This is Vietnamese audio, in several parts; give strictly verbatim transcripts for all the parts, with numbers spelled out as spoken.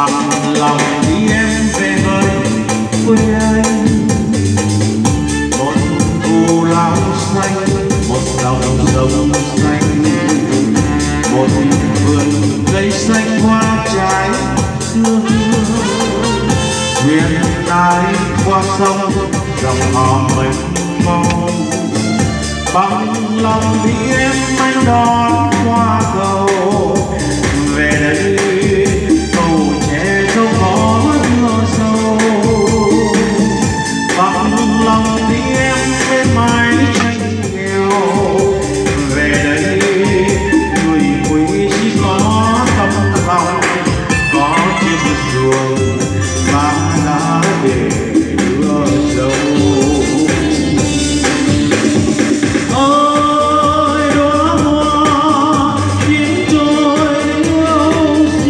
bằng lòng đi em về với quê anh. Một cù lao xanh, một dòng sông xanh, một vườn cây xanh hoa trái tươi. Thuyền ai qua sông dòng hò mênh mông, bằng lòng đi em anh đón qua cầu về đây. Cầu tre dâu có mưa sâu, bằng lòng đi em bên mái tranh nghèo về đây. Người quý chỉ có tâm lòng, có trên giường vàng lá để đưa dâu. Ôi đóa hoa tiếng trôi yêu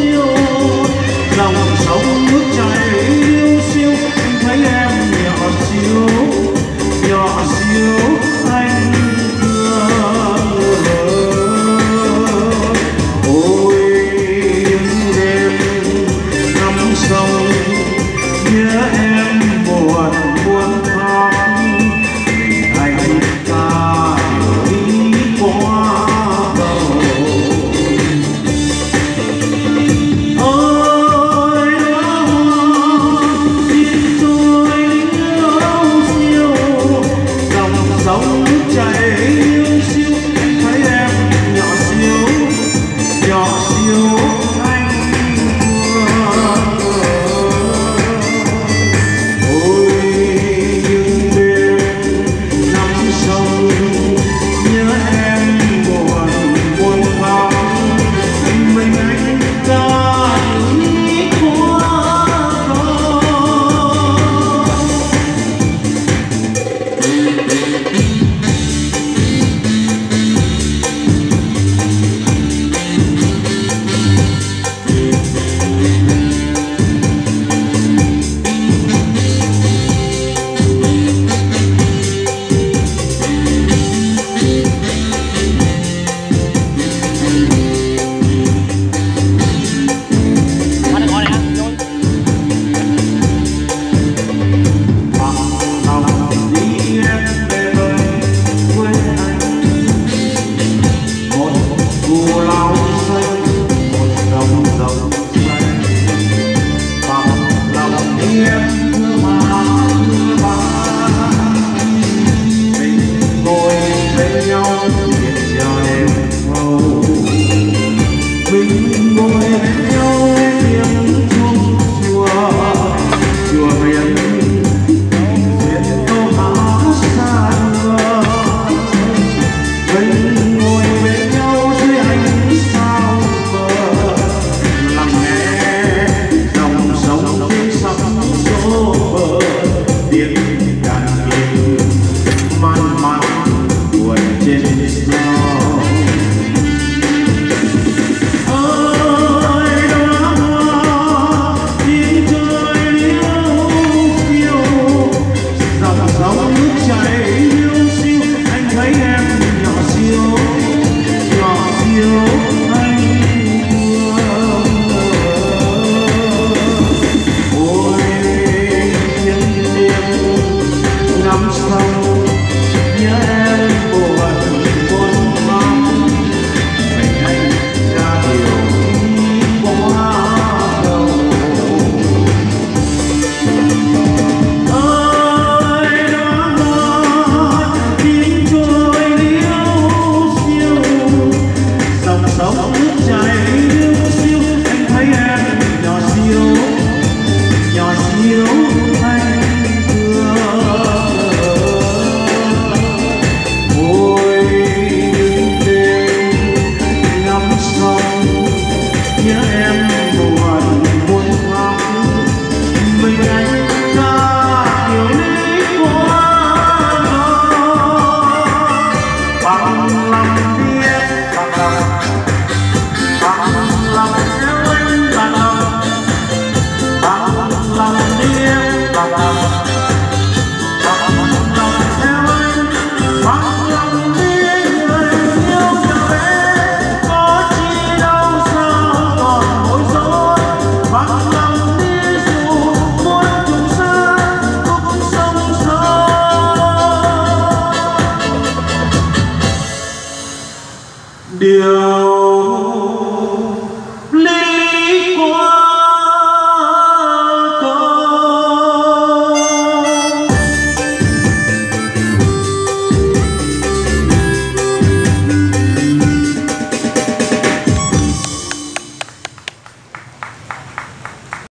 yêu